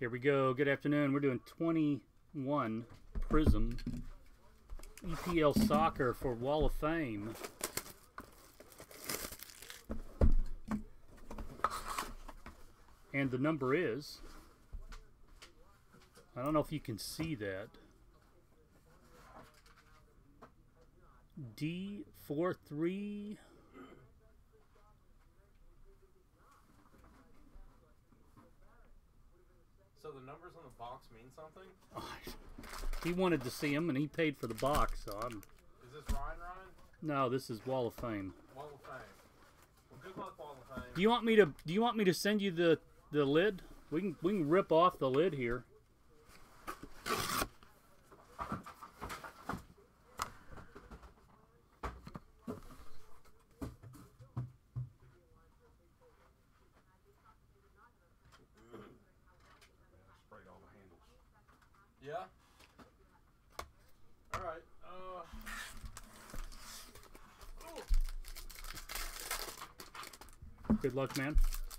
Here we go. Good afternoon. We're doing 21 Prizm EPL Soccer for Wall of Fame. And the number is, I don't know if you can see that, D43. So the numbers on the box mean something? He wanted to see him, and he paid for the box. So I'm. Is this Ryan? No, this is Wall of Fame. Wall of Fame. Well, good luck, Wall of Fame. Do you want me to send you the lid? We can rip off the lid here. Sprayed all the handles. Yeah? Alright, Good luck, man.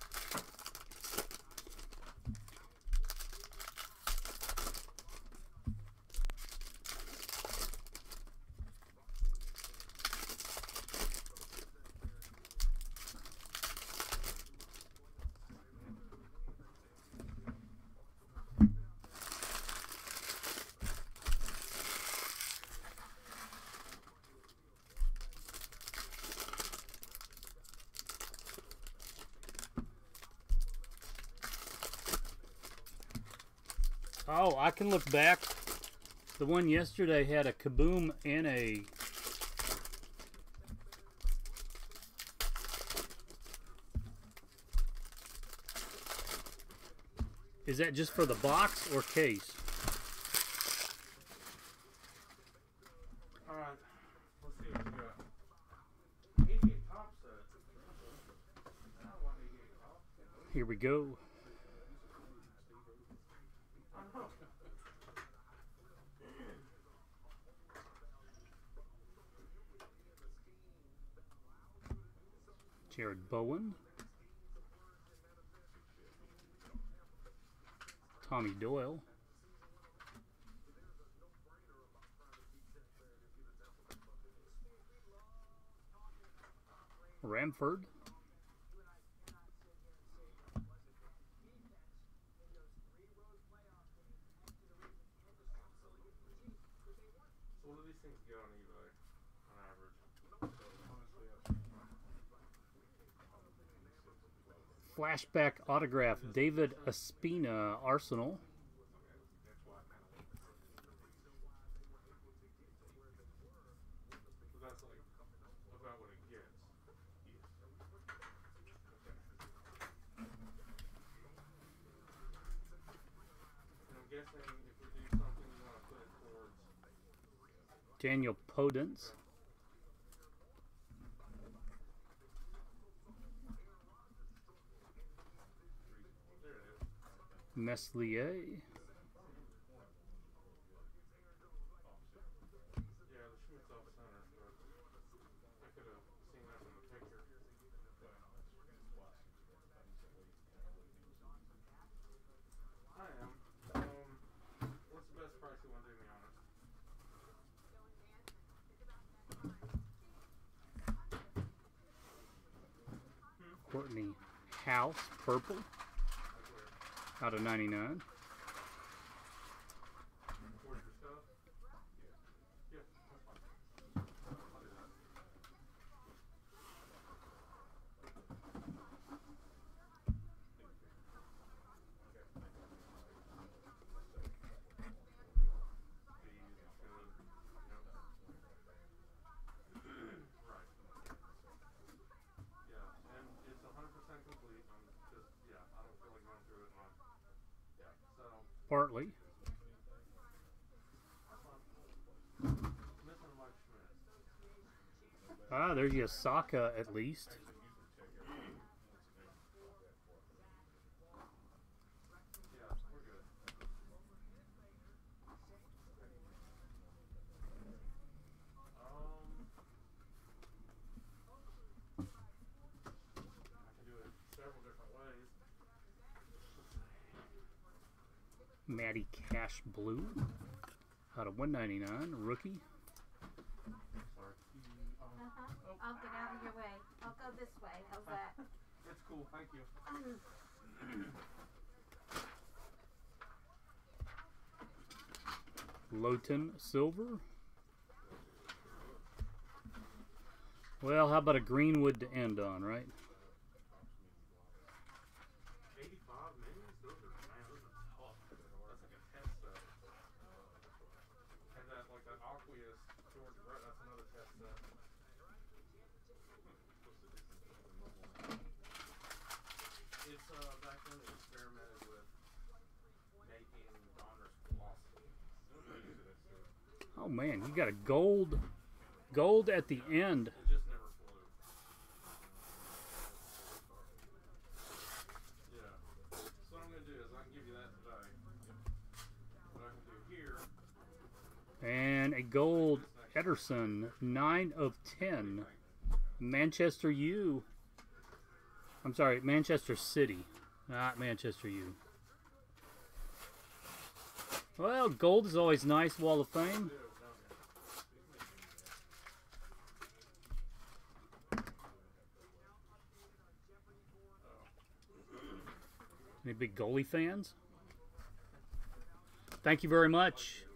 Oh, I can look back. The one yesterday had a kaboom and a... Is that just for the box or case? alright. Let's see what we got. 88 top set. I don't want 88 top. Here we go. Jared Bowen, Tommy Doyle, Ramford, So what do these things get on eBay on average? flashback autograph, David Ospina, Arsenal. So that's like about what it gets. And I'm guessing if we do something, you want to put it towards. Daniel Podence, There it is. Meslier, Yeah, the Schmidt's off center, but I could have seen that in the picture. I am. What's the best price you want to do me on it? Courtney House, purple, out of 99. Where's your stuff? Yeah, that's fine. I'll do that. Right. Yeah, and it's 100% complete. I'm just, yeah, I don't feel like going through it. Yeah, so. Bartley, Missing Mike Schmidt. there's your Saka at least. Yeah, we're good. I can do it several different ways. Matty Cash Blue out of 199, rookie. Sorry. I'll get out of your way. I'll go this way. How's that? It's cool. Thank you. Lowton Silver. Well, how about a Greenwood to end on, right? 85 minis? Those are, man, those are tough. That's like a test set. And that, like that Aqueous George Brett, that's another test set. It's back when they experimented with making Donruss velocity. Oh man, you got a gold at the end. It just never flew. Yeah. So what I'm gonna do is I can give you that today. What I can do here. And a gold Ederson, 9 of 10. Manchester U. I'm sorry, Manchester City, not Manchester U. Well, gold is always nice, Wall of Fame. Any big goalie fans? Thank you very much.